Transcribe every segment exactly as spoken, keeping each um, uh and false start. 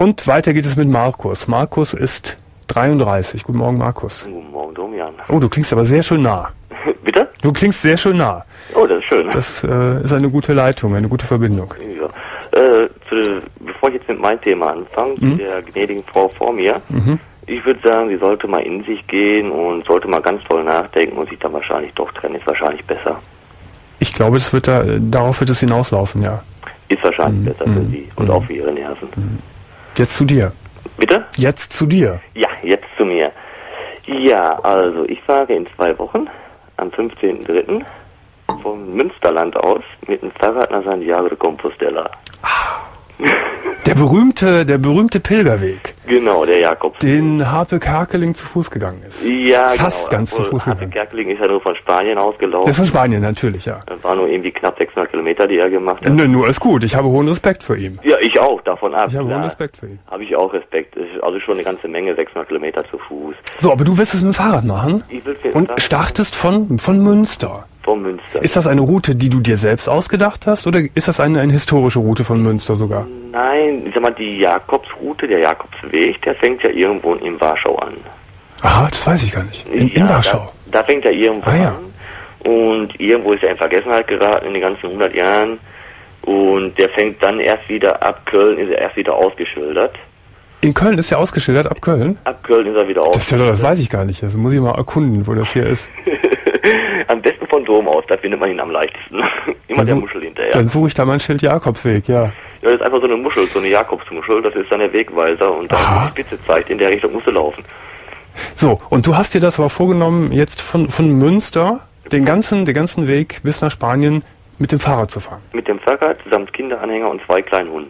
Und weiter geht es mit Markus. Markus ist dreiunddreißig. Guten Morgen, Markus. Guten Morgen, Domian. Oh, du klingst aber sehr schön nah. Bitte? Du klingst sehr schön nah. Oh, das ist schön. Das äh, ist eine gute Leitung, eine gute Verbindung. Ja. Äh, zu, bevor ich jetzt mit meinem Thema anfange, Mhm. der gnädigen Frau vor mir, Mhm. ich würde sagen, sie sollte mal in sich gehen und sollte mal ganz toll nachdenken und sich dann wahrscheinlich doch trennen. Ist wahrscheinlich besser. Ich glaube, das wird da, darauf wird es hinauslaufen, ja. Ist wahrscheinlich Mhm. besser für Mhm. sie und Mhm. auch für ihre Nerven. Jetzt zu dir. Bitte? Jetzt zu dir. Ja, jetzt zu mir. Ja, also ich fahre in zwei Wochen am fünfzehnten dritten vom Münsterland aus mit dem Fahrrad nach Santiago de Compostela. Der berühmte, der berühmte Pilgerweg, Genau, der Jakobs. den Harpe Kerkeling zu Fuß gegangen ist. Ja, Fast genau. ganz zu Fuß Harpe gegangen. Kerkeling ist ja nur von Spanien Der ausgelaufen. ist von Spanien, natürlich, ja. Das waren nur irgendwie knapp sechshundert Kilometer, die er gemacht hat. Nö, nur ist gut. Ich habe hohen Respekt vor ihm. Ja, ich auch, davon ab. Ich habe klar. hohen Respekt vor ihm. Habe ich auch Respekt. Das ist also schon eine ganze Menge, sechshundert Kilometer zu Fuß. So, aber du willst es mit dem Fahrrad machen Ich will's mit dem und Fahrrad startest von, von Münster. vom Münster. Ist das eine Route, die du dir selbst ausgedacht hast, oder ist das eine, eine historische Route von Münster sogar? Nein, ich sag mal, die Jakobsroute, der Jakobsweg, der fängt ja irgendwo in Warschau an. Aha, das weiß ich gar nicht. In, in Ja, Warschau. Da, da fängt er irgendwo Ah, ja. an. Und irgendwo ist er in Vergessenheit geraten in den ganzen hundert Jahren. Und der fängt dann erst wieder, ab Köln ist er erst wieder ausgeschildert. In Köln ist ja ausgeschildert, ab Köln? Ab Köln ist er wieder Das, ist ja doch- ausgeschildert. das weiß ich gar nicht. Das muss ich mal erkunden, wo das hier ist. Am besten von Dom aus, da findet man ihn am leichtesten. Immer Dann der such- Muschel hinterher. Dann suche ich da mein Schild Jakobsweg, ja. Ja, das ist einfach so eine Muschel, so eine Jakobsmuschel, das ist dann der Wegweiser und dann Aha. die Spitze zeigt, in der Richtung musst du laufen. So, und du hast dir das aber vorgenommen, jetzt von, von Münster den ganzen, den ganzen Weg bis nach Spanien mit dem Fahrrad zu fahren. Mit dem Fahrrad samt Kinderanhänger und zwei kleinen Hunden.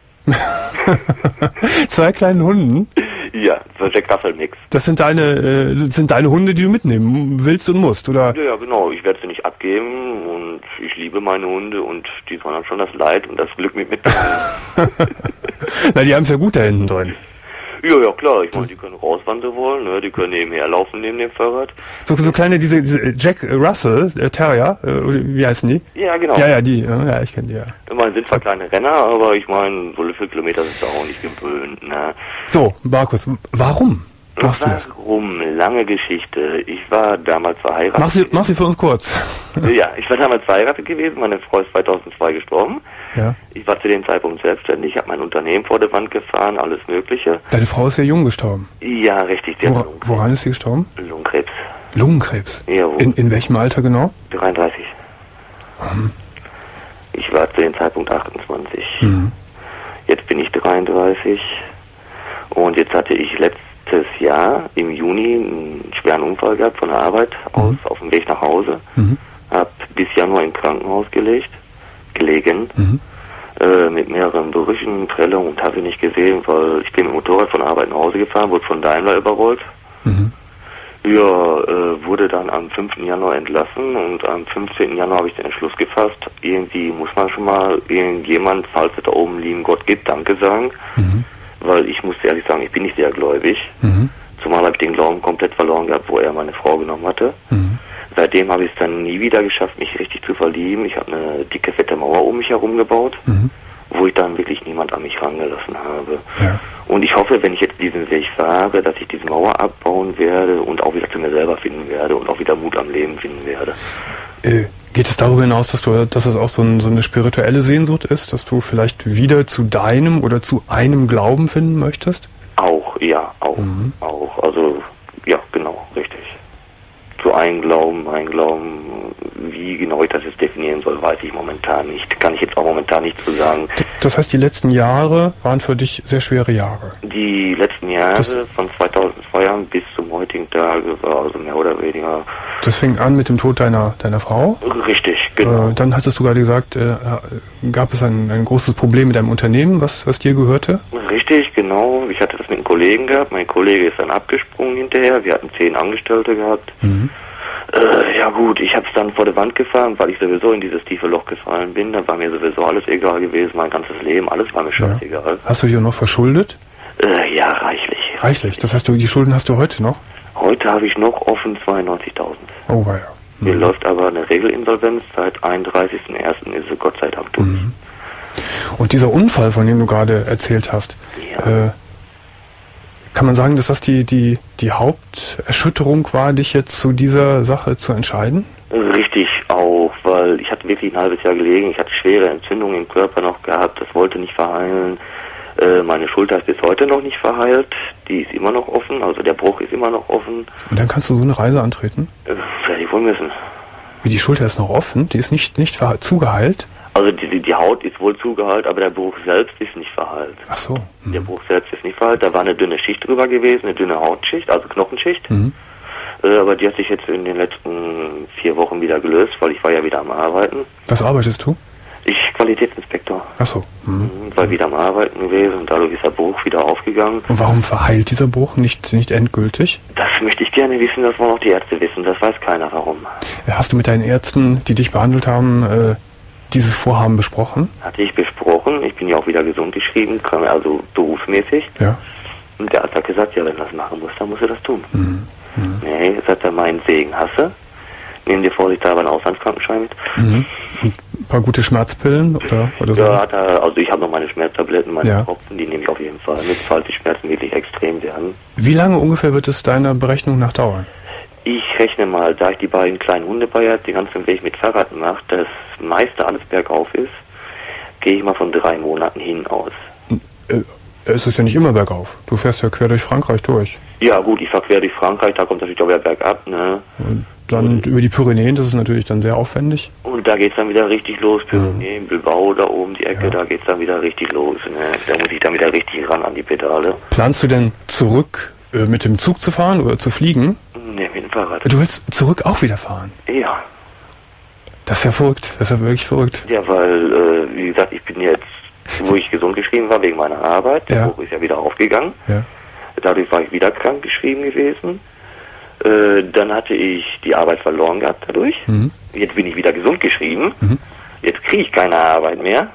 Zwei kleinen Hunden, Ja, so ein Jack Russell Mix. das sind deine, äh, sind deine Hunde, die du mitnehmen willst und musst, oder? Ja, ja, genau. Ich werde sie nicht abgeben und ich liebe meine Hunde und die sollen dann schon das Leid und das Glück mit mitnehmen. Na, die haben es ja gut da hinten drin. Ja, ja, klar. Ich meine, die können raus, wann sie wollen. Ne? Die können nebenher laufen neben dem Fahrrad. So, so kleine, diese, diese Jack Russell äh, Terrier, äh, oder wie heißen die? Ja, genau. Ja, ja, die, ja, ja ich kenne die, ja. Ich meine, sind zwar kleine Renner, aber ich meine, so viele Kilometer sind sie auch nicht gewöhnt. Ne? So, Markus, warum machst du das? Warum? Lange Geschichte. Ich war damals verheiratet. Mach sie, mach sie für uns kurz. Ja, ich war damals verheiratet gewesen. Meine Frau ist zweitausendzwei gestorben. Ja. Ich war zu dem Zeitpunkt selbstständig, habe mein Unternehmen vor der Wand gefahren, alles Mögliche. Deine Frau ist ja jung gestorben. Ja, richtig, der Wora, Lungenkrebs. woran ist sie gestorben? Lungenkrebs. Lungenkrebs. Jawohl. In, in welchem Alter genau? dreiunddreißig. Mhm. Ich war zu dem Zeitpunkt achtundzwanzig. Mhm. Jetzt bin ich dreiunddreißig. Und jetzt hatte ich letztes Jahr im Juni einen schweren Unfall gehabt von der Arbeit aus, Mhm. auf dem Weg nach Hause. Mhm. Hab bis Januar im Krankenhaus gelegt, gelegen. Mhm. Äh, mit mehreren Brüchen, Prellungen und habe ich nicht gesehen, weil ich bin mit dem Motorrad von der Arbeit nach Hause gefahren, wurde von Daimler überrollt. Mhm. Ja, äh, wurde dann am fünften Januar entlassen und am fünfzehnten Januar habe ich den Entschluss gefasst, irgendwie muss man schon mal irgendjemand, falls es da oben lieben Gott gibt, Danke sagen, Mhm. weil ich muss ehrlich sagen, ich bin nicht sehr gläubig, Mhm. zumal habe ich den Glauben komplett verloren gehabt, wo er meine Frau genommen hatte. Mhm. Seitdem habe ich es dann nie wieder geschafft, mich richtig zu verlieben. Ich habe eine dicke, fette Mauer um mich herum gebaut, Mhm. wo ich dann wirklich niemand an mich rangelassen habe. Ja. Und ich hoffe, wenn ich jetzt diesen Weg fahre, dass ich diese Mauer abbauen werde und auch wieder zu mir selber finden werde und auch wieder Mut am Leben finden werde. Äh, geht es darüber hinaus, dass du, dass es auch so, ein, so eine spirituelle Sehnsucht ist, dass du vielleicht wieder zu deinem oder zu einem Glauben finden möchtest? Auch, ja, auch, Mhm. auch. Also, ja, genau, richtig. Zu einem Glauben, ein Glauben, wie genau ich das jetzt definieren soll, weiß ich momentan nicht. Kann ich jetzt auch momentan nicht zu sagen. D- Das heißt, die letzten Jahre waren für dich sehr schwere Jahre. Die letzten Jahre Das- von zweitausendzwei bis zum heutigen Tage war also mehr oder weniger Das fing an mit dem Tod deiner, deiner Frau. richtig, genau. Äh, dann hattest du gerade gesagt, äh, äh, gab es ein, ein großes Problem mit einem Unternehmen, was, was dir gehörte? Richtig, genau. Ich hatte das mit einem Kollegen gehabt. Mein Kollege ist dann abgesprungen hinterher. Wir hatten zehn Angestellte gehabt. Mhm. Äh, ja gut, ich habe es dann vor der Wand gefahren, weil ich sowieso in dieses tiefe Loch gefallen bin. Da war mir sowieso alles egal gewesen, mein ganzes Leben, alles war mir scheißegal. Hast du dich auch noch verschuldet? Äh, ja, reichlich. Reichlich. Das heißt, du, die Schulden hast du heute noch? Heute habe ich noch offen zweiundneunzigtausend. Oh, weia. Mir läuft aber eine Regelinsolvenz. Seit einunddreißigsten ersten ist sie Gott sei Dank durch. Mhm. Und dieser Unfall, von dem du gerade erzählt hast, Ja. äh, kann man sagen, dass das die, die, die Haupterschütterung war, dich jetzt zu dieser Sache zu entscheiden? Richtig auch, weil ich hatte wirklich ein halbes Jahr gelegen, ich hatte schwere Entzündungen im Körper noch gehabt, das wollte nicht verheilen. Äh, meine Schulter ist bis heute noch nicht verheilt, die ist immer noch offen, also der Bruch ist immer noch offen. Und dann kannst du so eine Reise antreten? Äh, werde ich wohl müssen. Wie, die Schulter ist noch offen? Die ist nicht, nicht verhe- zugeheilt? Also die, die Haut ist wohl zugeheilt, aber der Bruch selbst ist nicht verheilt. Ach so. Mhm. Der Bruch selbst ist nicht verheilt, da war eine dünne Schicht drüber gewesen, eine dünne Hautschicht, also Knochenschicht. Mhm. Äh, aber die hat sich jetzt in den letzten vier Wochen wieder gelöst, weil ich war ja wieder am Arbeiten. Was arbeitest du? Ich Qualitätsinspektor. Ach so. Mhm. War wieder am Arbeiten gewesen und dadurch ist der Bruch wieder aufgegangen. Und warum verheilt dieser Bruch nicht, nicht endgültig? Das möchte ich gerne wissen, das wollen auch die Ärzte wissen, das weiß keiner warum. Hast du mit deinen Ärzten, die dich behandelt haben, äh, dieses Vorhaben besprochen? Hatte ich besprochen, ich bin ja auch wieder gesund geschrieben, also berufsmäßig. Ja. Und der Arzt hat gesagt, ja, wenn du das machen musst, dann musst du das tun. Mhm. Mhm. Nee, jetzt hat er meinen Segen hasse. Nimm dir vorsichtshalber einen Auslandskrankenschein mit. Mhm. Und ein paar gute Schmerzpillen oder, oder so? Ja, hat er, also ich habe noch meine Schmerztabletten, meine Ja. Tropfen, die nehme ich auf jeden Fall mit, falls die Schmerzen wirklich extrem werden. Wie lange ungefähr wird es deiner Berechnung nach dauern? Ich rechne mal, da ich die beiden kleinen Hunde bei habe, den ganzen Weg mit Fahrrad mache, das meiste alles bergauf ist, gehe ich mal von drei Monaten hin aus. Äh, es ist ja nicht immer bergauf. Du fährst ja quer durch Frankreich durch. Ja gut, ich fahre quer durch Frankreich, da kommt natürlich auch wieder bergab, ne? Und dann über die Pyrenäen, das ist natürlich dann sehr aufwendig. Und da geht's dann wieder richtig los, Pyrenäen, mhm. Bilbao, da oben die Ecke, ja. Da geht's dann wieder richtig los, ne? Da muss ich dann wieder richtig ran an die Pedale. Planst du denn zurück äh, mit dem Zug zu fahren oder zu fliegen? Ne, mit dem Fahrrad. Du willst zurück auch wieder fahren? Ja. Das ist ja verrückt, das ist ja wirklich verrückt. Ja, weil, äh, wie gesagt, ich bin jetzt, wo ich gesund geschrieben war, wegen meiner Arbeit, der ja. Buch ist ja wieder aufgegangen. Ja. Dadurch war ich wieder krank geschrieben gewesen. Äh, dann hatte ich die Arbeit verloren gehabt dadurch. Mhm. Jetzt bin ich wieder gesund geschrieben. Mhm. Jetzt kriege ich keine Arbeit mehr.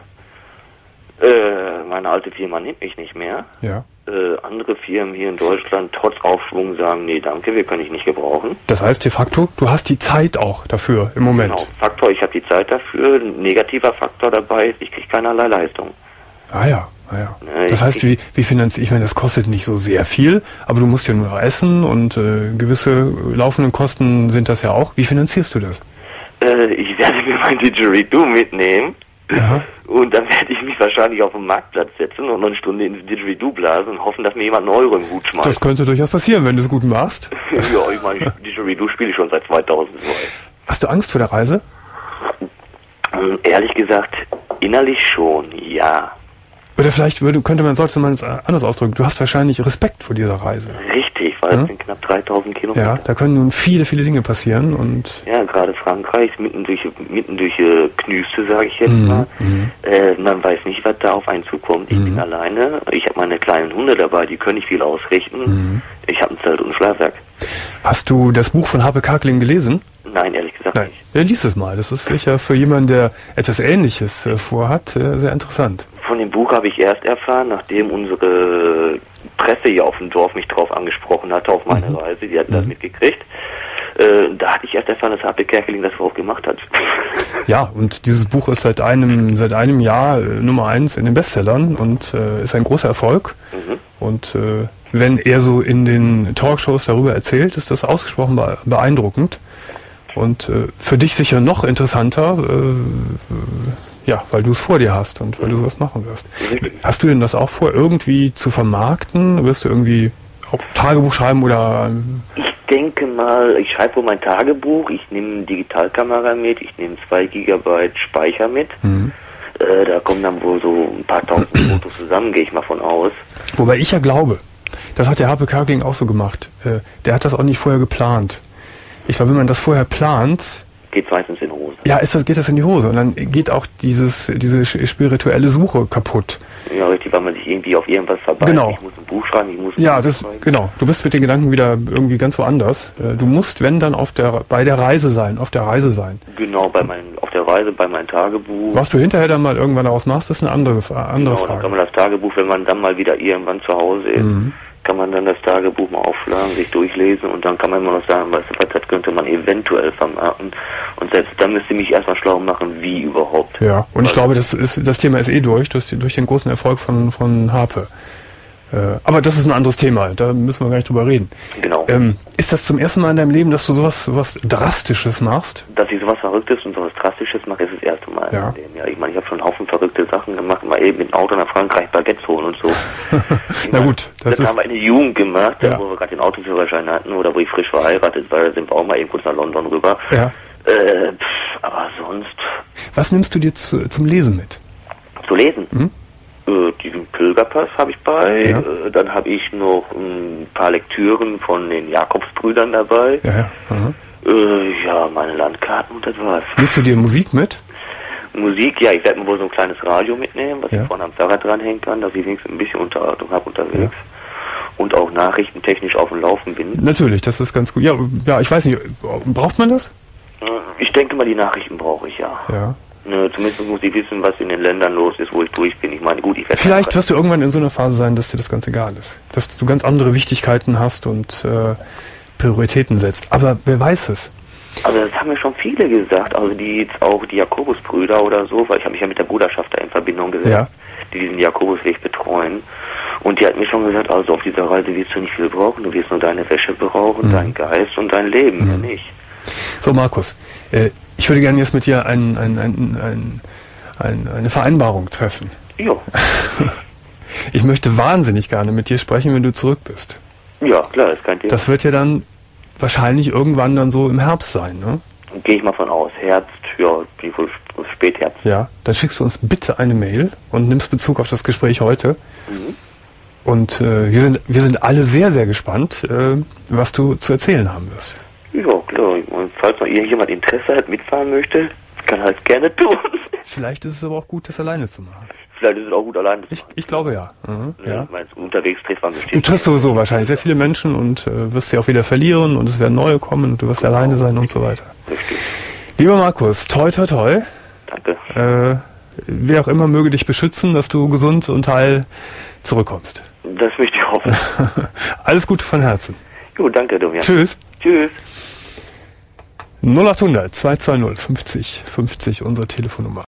Äh, meine alte Firma nimmt mich nicht mehr. Ja. Äh, andere Firmen hier in Deutschland trotz Aufschwung sagen, nee, danke, wir können dich nicht gebrauchen. Das heißt de facto, du hast die Zeit auch dafür im Moment. Genau, Faktor, ich habe die Zeit dafür. Ein negativer Faktor dabei ist, ich kriege keinerlei Leistung. Ah ja, ah ja. Ne, das heißt, wie, wie finanziert, ich meine, das kostet nicht so sehr viel, aber du musst ja nur noch essen und äh, gewisse laufenden Kosten sind das ja auch. Wie finanzierst du das? Äh, ich werde mir mein Didgeridoo mitnehmen. Aha. Und dann werde ich mich wahrscheinlich auf den Marktplatz setzen und noch eine Stunde ins Didgeridoo blasen und hoffen, dass mir jemand einen Euro im Hut schmeißt. Das könnte durchaus passieren, wenn du es gut machst. Ja, ich meine, Didgeridoo spiele ich schon seit zweitausendzwei. Hast du Angst vor der Reise? Ähm, ehrlich gesagt, innerlich schon, ja. Oder vielleicht würde, könnte man, sollte man es anders ausdrücken. Du hast wahrscheinlich Respekt vor dieser Reise. Richtig, weil es ja? sind knapp dreitausend Kilometer. Ja, da können nun viele, viele Dinge passieren und... Ja, gerade Frankreich, mitten durch, mitten durch äh, Knüste, sage ich jetzt mhm, mal. Mhm. Äh, man weiß nicht, was da auf einen zukommt. Ich mhm. bin alleine. Ich habe meine kleinen Hunde dabei, die können nicht viel ausrichten. Mhm. Ich habe ein Zelt und ein Schlafsack. Hast du das Buch von Harpe Kerkeling gelesen? Nein, ehrlich gesagt Nein. nicht. Ja, lies es mal. Das ist sicher für jemanden, der etwas Ähnliches äh, vorhat, äh, sehr interessant. Von dem Buch habe ich erst erfahren, nachdem unsere Presse hier auf dem Dorf mich drauf angesprochen hatte, auf meine mhm. Reise. Die hatten mhm. das mitgekriegt. Äh, da hatte ich erst erfahren, dass Harpe Kerkeling das auch gemacht hat. Ja, und dieses Buch ist seit einem seit einem Jahr äh, Nummer eins in den Bestsellern und äh, ist ein großer Erfolg. Mhm. Und äh, wenn er so in den Talkshows darüber erzählt, ist das ausgesprochen beeindruckend. Und äh, für dich sicher noch interessanter, äh, ja, weil du es vor dir hast und weil du sowas machen wirst. Hast du denn das auch vor, irgendwie zu vermarkten? Wirst du irgendwie auch Tagebuch schreiben oder... Ich denke mal, ich schreibe wohl mein Tagebuch, ich nehme eine Digitalkamera mit, ich nehme zwei Gigabyte Speicher mit. Mhm. Äh, da kommen dann wohl so ein paar tausend Fotos zusammen, gehe ich mal von aus. Wobei ich ja glaube, das hat der Harpe Kerkeling auch so gemacht. Äh, der hat das auch nicht vorher geplant. Ich glaube, wenn man das vorher plant... Geht meistens in die Hose. Ja, ist das, geht das in die Hose. Und dann geht auch dieses, diese spirituelle Suche kaputt. Ja, richtig, weil man sich irgendwie auf irgendwas verbeißt. Genau. Ich muss ein Buch schreiben, ich muss ein Ja, Buch das, schreiben. genau. Du bist mit den Gedanken wieder irgendwie ganz woanders. Du musst, wenn, dann auf der, bei der Reise sein, auf der Reise sein. Genau, bei meinen, auf der Reise, bei meinem Tagebuch. Was du hinterher dann mal irgendwann daraus machst, ist eine andere, andere genau, Frage. Dann kann man das Tagebuch, wenn man dann mal wieder irgendwann zu Hause ist, mhm. kann man dann das Tagebuch mal aufschlagen, sich durchlesen und dann kann man immer noch sagen, weißt du was, das könnte man eventuell vermarkten. Und selbst dann müsste ich mich erstmal schlau machen, wie überhaupt. Ja, und ich glaube, das ist das Thema ist eh durch, durch, durch den großen Erfolg von, von Harpe. Äh, aber das ist ein anderes Thema, da müssen wir gar nicht drüber reden. Genau. Ähm, ist das zum ersten Mal in deinem Leben, dass du sowas, sowas Drastisches machst? Dass ich sowas Verrücktes und sowas Drastisches mache, ist das erste Mal. Ja. In dem Jahr. Ich meine, ich habe schon einen Haufen verrückte Sachen gemacht, mal eben mit dem Auto nach Frankreich Baguettes holen und so. Na gut, das, das ist... haben wir in der Jugend gemacht, Ja. wo wir gerade den Autoführerschein hatten oder wo ich frisch verheiratet war, da sind wir auch mal eben kurz nach London rüber. Ja. Äh, pff, aber sonst... Was nimmst du dir zu, zum Lesen mit? Zu lesen? Mhm. Äh, diesen Pilgerpass habe ich bei, Ja. äh, dann habe ich noch ein paar Lektüren von den Jakobsbrüdern dabei. Ja, ja. Aha. Äh, ja, meine Landkarten und das war's. Nimmst du dir Musik mit? Musik, ja, ich werde mir wohl so ein kleines Radio mitnehmen, was Ja. ich vorne am Fahrrad dranhängen kann, dass ich wenigstens ein bisschen Unterhaltung habe unterwegs. Und auch nachrichtentechnisch auf dem Laufen bin. Natürlich, das ist ganz gut. Ja, ja, ich weiß nicht, braucht man das? Ich denke mal, die Nachrichten brauche ich, ja. Ja. Ne, zumindest muss ich wissen, was in den Ländern los ist, wo ich durch bin. Ich meine, gut, ich werde... Vielleicht wirst du irgendwann in so einer Phase sein, dass dir das ganz egal ist. Dass du ganz andere Wichtigkeiten hast und äh, Prioritäten setzt. Aber wer weiß es? Also das haben mir schon viele gesagt, also die jetzt auch die Jakobusbrüder oder so, weil ich habe mich ja mit der Bruderschaft da in Verbindung gesetzt, Ja. die diesen Jakobusweg betreuen. Und die hat mir schon gesagt, also auf dieser Reise wirst du nicht viel brauchen, du wirst nur deine Wäsche brauchen, Mhm. deinen Geist und dein Leben, ja nicht. So, Markus, äh, ich würde gerne jetzt mit dir ein, ein, ein, ein, ein, eine Vereinbarung treffen. Ja, Ich möchte wahnsinnig gerne mit dir sprechen, wenn du zurück bist. ja, klar, ist kein Thema. Das wird ja dann wahrscheinlich irgendwann dann so im Herbst sein, ne? Gehe ich mal von aus. Herbst, ja, die wohl Spätherbst. Ja, dann schickst du uns bitte eine Mail und nimmst Bezug auf das Gespräch heute. Mhm. Und äh, wir sind wir sind alle sehr, sehr gespannt, äh, was du zu erzählen haben wirst. Ja, klar. Und falls noch irgendjemand Interesse hat, mitfahren möchte, kann halt gerne tun. Vielleicht ist es aber auch gut, das alleine zu machen. Vielleicht ist es auch gut allein. Ich, ich glaube ja. Mhm, Ja. ja. Ich meine, unterwegs trifft man Du bestimmt. triffst sowieso wahrscheinlich sehr viele Menschen und äh, wirst sie auch wieder verlieren und es werden neue kommen und du wirst alleine sein und so weiter. Richtig. Lieber Markus, toi toi toi. Danke. Äh, wer auch immer möge dich beschützen, dass du gesund und heil zurückkommst. Das möchte ich hoffen. Alles Gute von Herzen. Jo, danke, Domian. Tschüss. Tschüss. null acht hundert zwei zwei null fünfzig fünfzig, unsere Telefonnummer.